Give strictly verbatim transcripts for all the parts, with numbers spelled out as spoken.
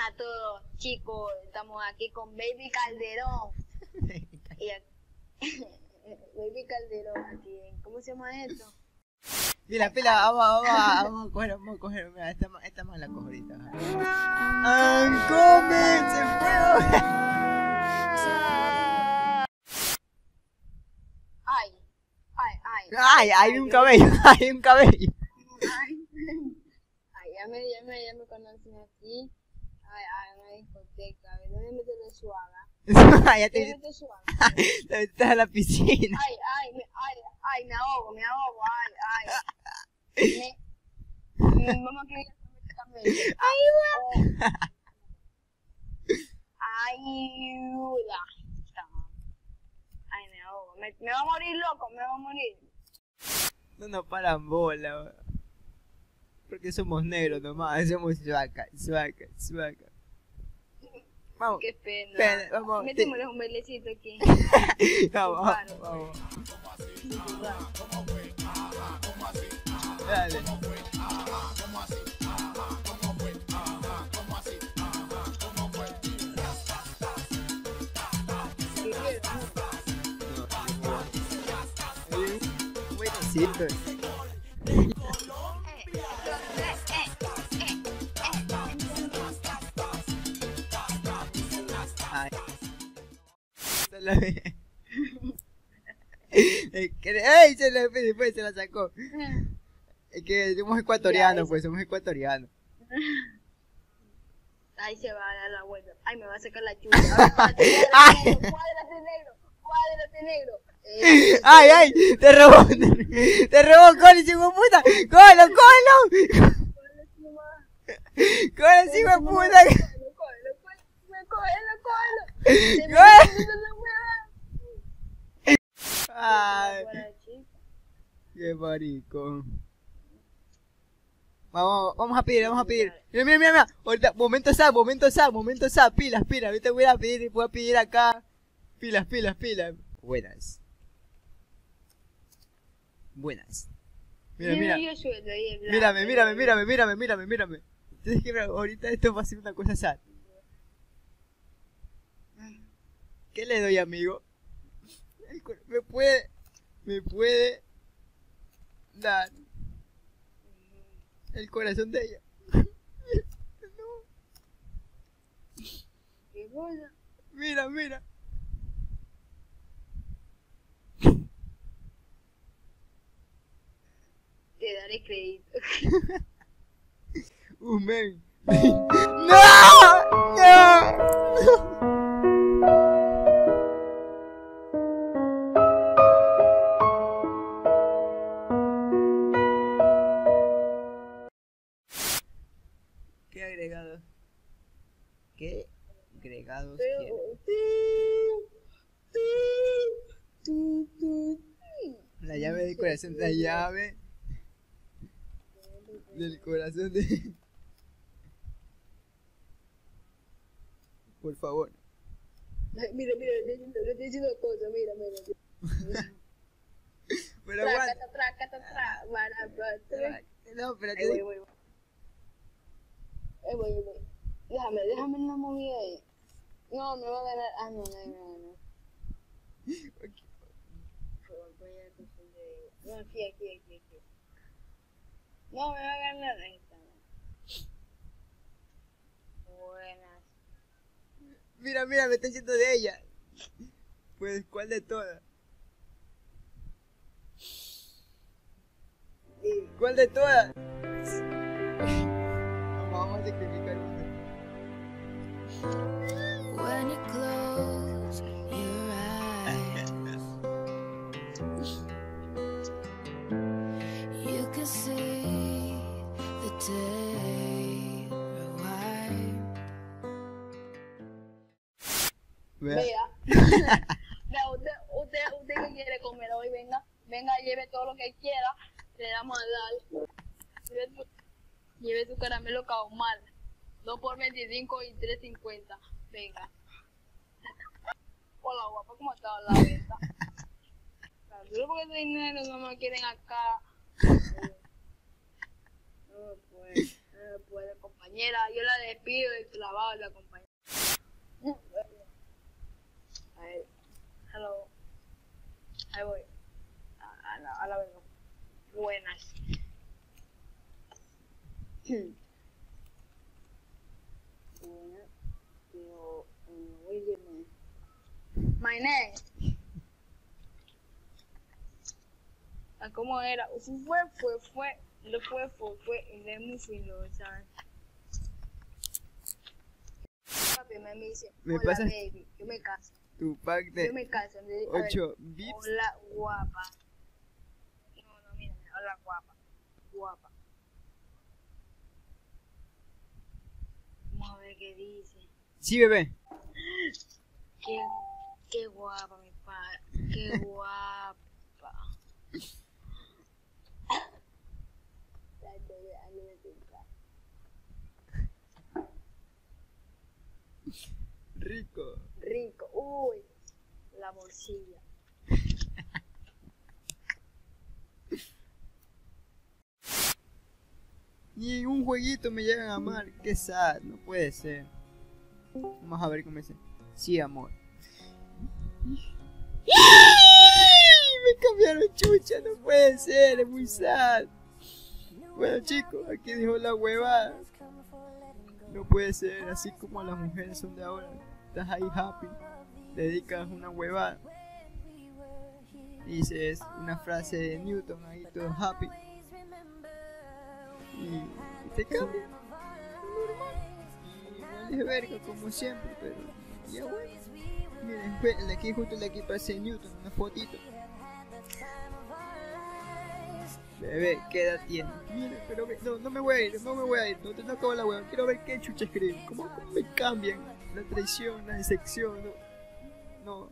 a todos, chicos. Estamos aquí con Baby Calderón. y aquí, Baby Calderón, aquí. ¿Cómo se llama esto? Pila, pila, vamos, vamos, a, vamos a coger, vamos a coger. Mira, esta, esta más la cojo ahorita. ¡Come! ¡Se fue! Ay, ay, ay. ¡Ay, hay un cabello! ¡Hay un cabello! Ay, ay, ya me, ya me, ya me conocen aquí. Ay, ay, una discoteca. A ver, ¿dónde meto la suaga? Ya te ¿Dónde meto suaga? estás en la piscina. Ay, ay, me, ay, ay, me ahogo, me ahogo, ay, ay. Me, me, vamos a creer que ayuda. Ayuda. Ay, me ahogo. Me, me va a morir, loco, me va a morir. No nos paran bola, weón. Porque somos negros nomás, somos suaca, suaca, suaca. Vamos. Qué pena. Pena, vamos. Métemele un bailecito aquí. Vamos, vamos, vamos. Dale. Buenecito. Ay. ¡Ey! Se la, después se la sacó. Es que somos ecuatorianos, pues somos ecuatorianos. Ahí se va a dar la vuelta. Ay, me va a sacar la chucha. Cuádrate negro, cuádrate negro. Eh, ¡Ay, ay! ¡Te robó! ¡Te, te robó, Cole, hijo de puta! ¡Colo, colo! ¡Colo, hijo de puta! Me coge, lo coge. ¡Ay! ¡Qué marico! Vamos, vamos a pedir, vamos a pedir. Mira, mira, mira, mira. Ahorita, momento S A, momento S A, momento S A. Pilas, pilas. Ahorita voy a pedir, voy a pedir acá. Pilas, pilas, pilas. Buenas. Buenas. Mira, mira. Mírame, mírame, mírame, mírame, mírame, mírame. Tienes que ver, ahorita esto va a ser una cosa sad. ¿Qué le doy, amigo? Me puede, me puede dar el corazón de ella. No. ¿Qué cosa? Mira, mira. Te daré crédito. Uh, man. ¡No! ¡No! ¿Qué agregados? ¿Qué agregados quiero? La llave del corazón, la llave del corazón de... Por favor. Mira, mira, le estoy diciendo cosas, mira, mira. Pero aguanta. Traca, traca, traca, No, pero te voy, voy, voy. Ahí voy, ahí voy. Déjame, déjame en la movida ahí. No, me va a ganar. Ah, no, no, no, no. No, aquí, aquí, aquí, aquí. No, me va a ganar. Ahí está. Buenas. Mira, mira, me está diciendo de ella. Pues, ¿cuál de todas? ¿Cuál de todas? Vamos, vamos a sacrificar una. When you close your eyes, you can see the day rewind. Mira. Mira, usted, usted, usted que quiere comer hoy, venga, venga, lleve todo lo que quiera, le damos a dar. Lleve su, lleve su caramelo caumar, dos por veinticinco y tres cincuenta. Venga. Hola, guapa, ¿cómo está la venta? Solo porque ese dinero no me quieren acá. No, pues. Eh, pues compañera, yo la despido del trabajo de la compañera. A ver, hello. Ahí voy. A, a la, a la verga. Buenas. Bueno, yo, um, my name. Ah, ¿cómo era? Fue, fue, fue, lo fue, fue, fue, y de muy fino, ¿sabes? Papi me dice, ¿Me hola pasas? baby, yo me caso. Tu pack Yo de me caso. ocho bits. Hola guapa. No, no, mira, hola guapa. Guapa. Vamos a ver qué dice. Sí, bebé. Qué, qué guapa, mi padre. Qué guapa. Rico. Rico. Uy, la bolsilla. Ni en un jueguito me llegan a amar. Qué sad, no puede ser. Vamos a ver cómo dice. Sí, amor. Me cambiaron chucha, no puede ser, es muy sad. Bueno chicos, aquí dijo la huevada. No puede ser, así como las mujeres son de ahora. Estás ahí happy, dedicas una huevada. Dices una frase de Newton ahí todo happy. Y te cambia. Normal. Y vale verga como siempre, pero ya bueno. Miren, fue el de aquí, justo el de aquí parece Newton, una fotito. Bebé, ¿qué edad tiene? Mira, pero ve, no, no me voy a ir, no me voy a ir, no te no acabo la hueva, quiero ver qué chucha escriben, ¿cómo, cómo me cambian? La traición, la decepción, no, no.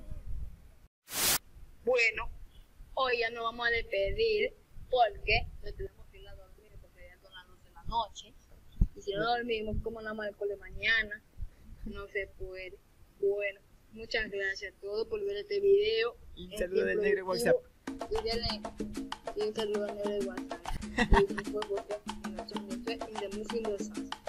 Bueno, hoy ya nos vamos a despedir porque nos tenemos que ir a dormir porque ya son las doce de la noche. Y si no dormimos, como nada más el cole mañana, no se puede. Bueno, muchas gracias a todos por ver este video. Y un saludo del negro WhatsApp. Y denle, y un saludo al negro de WhatsApp. Y fue porque nos in the moving the